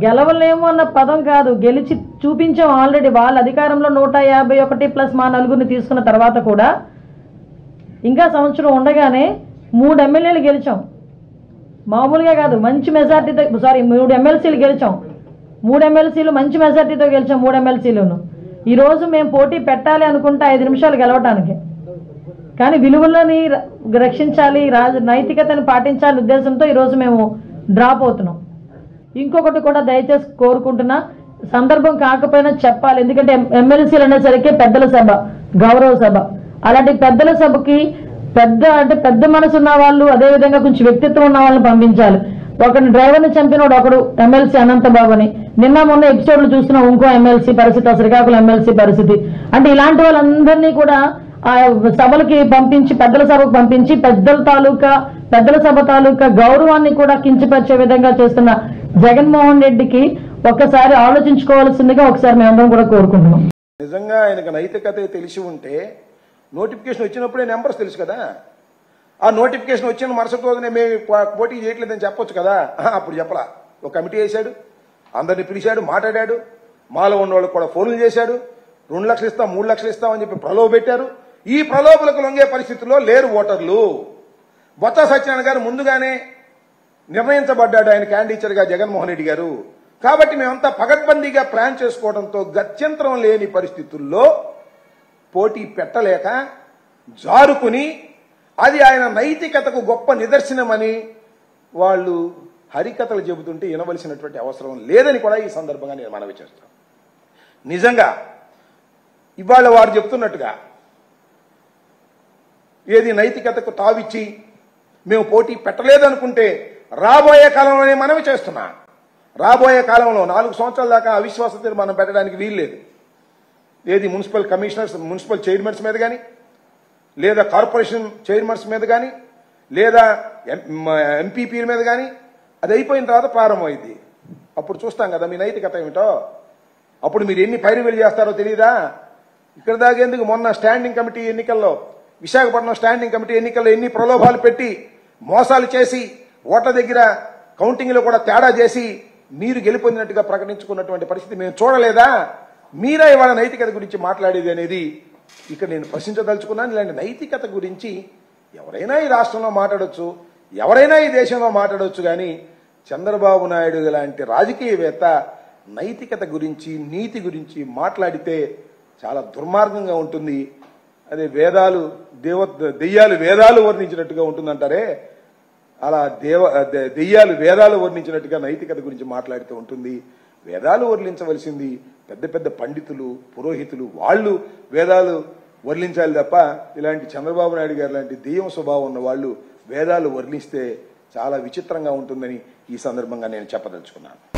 గెలవలేము అన్న పదం కాదు, గెలిచి చూపించాం ఆల్రెడీ. వాళ్ళ అధికారంలో 151 ప్లస్ మా నలుగురిని తీసుకున్న తర్వాత కూడా ఇంకా సంవత్సరం ఉండగానే 3 ఎమ్మెల్యేలు గెలిచాం. మామూలుగా కాదు, మంచి మెజార్టీతో, 3 ఎమ్మెల్సీలు గెలిచాం. 3 ఎమ్మెల్సీలు మంచి మెజార్టీతో గెలిచాం. 3 ఎమ్మెల్సీలను ఈరోజు మేము పోటీ పెట్టాలి అనుకుంటే 5 నిమిషాలు గెలవటానికి, కానీ విలువలని రక్షించాలి, నైతికతను పాటించాలి ఉద్దేశంతో ఈరోజు మేము డ్రాప్ అవుతున్నాం. ఇంకొకటి కూడా దయచేసి కోరుకుంటున్నా, సందర్భం కాకపోయినా చెప్పాలి. ఎందుకంటే ఎమ్మెల్సీలు అనేసరికి పెద్దల సభ, గౌరవ సభ. అలాంటి పెద్దల సభకి పెద్ద మనసు ఉన్న వాళ్ళు, అదేవిధంగా కొంచెం వ్యక్తిత్వం ఉన్న వాళ్ళని పంపించాలి. ఒకరిని డ్రైవర్ని చంపినోడు ఒకడు ఎమ్మెల్సీ అనంతబాబు అని నిన్న మొన్న ఎపిసోడ్లు చూస్తున్నాం. ఇంకో ఎమ్మెల్సీ పరిస్థితి, శ్రీకాకుళం ఎమ్మెల్సీ పరిస్థితి. అంటే ఇలాంటి వాళ్ళందరినీ కూడా ఆ సభలకి పంపించి, పెద్దల సభకు పంపించి పెద్దల సభ తాలూకా గౌరవాన్ని కూడా కించపరిచే విధంగా చేస్తున్న జగన్మోహన్ రెడ్డికి ఒక్కసారి ఆలోచించుకోవాల్సిందిగా ఒకసారి మేమందరం కూడా కోరుకుంటున్నాం. నిజంగా ఆయనకు నైతికత తెలిసి ఉంటే నోటిఫికేషన్ వచ్చినప్పుడే నెంబర్స్ తెలుసు కదా. ఆ నోటిఫికేషన్ వచ్చిన మరుసటి రోజునే మేము పోటీ చేయట్లేదని చెప్పొచ్చు కదా. అప్పుడు చెప్పలా. ఒక కమిటీ వేశాడు, అందరిని పిలిచాడు, మాట్లాడాడు, మాలో ఉన్న వాళ్ళకి కూడా ఫోన్లు చేశాడు. 2 లక్షలు ఇస్తాం, 3 లక్షలు ఇస్తామని చెప్పి ప్రలోభ పెట్టారు. ఈ ప్రలోభలకు లొంగే పరిస్థితుల్లో లేరు ఓటర్లు. బొత్స సత్యనారాయణ గారు ముందుగానే నిర్ణయించబడ్డాడు ఆయన క్యాండిడేట్గా జగన్మోహన్ రెడ్డి గారు. కాబట్టి మేమంతా పకడ్బందీగా ప్లాన్ చేసుకోవడంతో గత్యంతరం లేని పరిస్థితుల్లో పోటీ పెట్టలేక జారుకుని, అది ఆయన నైతికతకు గొప్ప నిదర్శనమని వాళ్ళు హరికథలు చెబుతుంటే వినవలసినటువంటి అవసరం లేదని కూడా ఈ సందర్భంగా నేను మనవి చేస్తాను. నిజంగా ఇవాళ వారు చెప్తున్నట్టుగా ఏది నైతికతకు తావిచ్చి మేము పోటీ పెట్టలేదనుకుంటే రాబోయే కాలంలోనే మనవి చేస్తున్నా. రాబోయే కాలంలో 4 సంవత్సరాల దాకా అవిశ్వాస తీర్మానం పెట్టడానికి వీల్లేదు. ఏది మున్సిపల్ కమిషనర్స్, మున్సిపల్ చైర్మన్స్ మీద కానీ, లేదా కార్పొరేషన్ చైర్మన్స్ మీద కానీ, లేదా ఎంపీపీల మీద కానీ, అది అయిపోయిన తర్వాత ప్రారంభమైంది. అప్పుడు చూస్తాం కదా మీ నైతికత ఏమిటో. అప్పుడు మీరు ఎన్ని పైరువేలు చేస్తారో తెలియదా? ఇక్కడ దాగేందుకు మొన్న స్టాండింగ్ కమిటీ ఎన్నికల్లో, విశాఖపట్నం స్టాండింగ్ కమిటీ ఎన్నికల్లో ఎన్ని ప్రలోభాలు పెట్టి మోసాలు చేసి ఓట్ల దగ్గర కౌంటింగ్లో కూడా తేడా చేసి మీరు గెలుపొందినట్టుగా ప్రకటించుకున్నటువంటి పరిస్థితి మేము చూడలేదా? మీరే ఇవాళ నైతికత గురించి మాట్లాడేది అనేది ఇక్కడ నేను ప్రశ్నించదలుచుకున్నాను. ఇలాంటి నైతికత గురించి ఎవరైనా ఈ రాష్ట్రంలో మాట్లాడొచ్చు, ఎవరైనా ఈ దేశంలో మాట్లాడొచ్చు, కానీ చంద్రబాబు నాయుడు లాంటి రాజకీయవేత్త నైతికత గురించి, నీతి గురించి మాట్లాడితే చాలా దుర్మార్గంగా ఉంటుంది. అదే దెయ్యాలు వేదాలు వర్ణించినట్టుగా ఉంటుందంటారే, అలా దెయ్యాలు వేదాలు వర్ణించినట్టుగా నైతికత గురించి మాట్లాడుతూ ఉంటుంది. వేదాలు వర్ణించవలసింది పెద్ద పెద్ద పండితులు, పురోహితులు, వాళ్ళు వేదాలు వర్ణించాలి తప్ప ఇలాంటి చంద్రబాబు నాయుడు గారు లాంటి దెయ్యం స్వభావం ఉన్న వాళ్ళు వేదాలు వర్ణిస్తే చాలా విచిత్రంగా ఉంటుందని ఈ సందర్భంగా నేను చెప్పదలుచుకున్నాను.